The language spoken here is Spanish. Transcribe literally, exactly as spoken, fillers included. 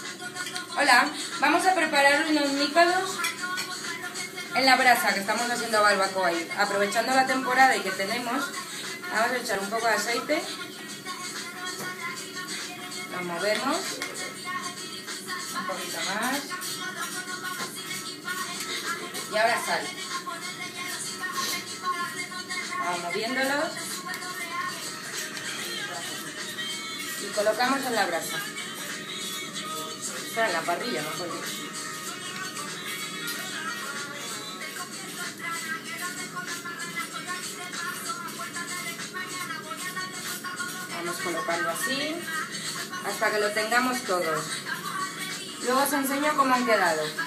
Hola, vamos a preparar unos nípados en la brasa, que estamos haciendo barbacoa ahí. Aprovechando la temporada y que tenemos, vamos a echar un poco de aceite. Lo movemos. Un poquito más. Y ahora sal. Vamos moviéndolos. Y colocamos en la brasa. Está en la parrilla, mejor dicho. Vamos colocando así hasta que lo tengamos todos. Luego os enseño cómo han quedado.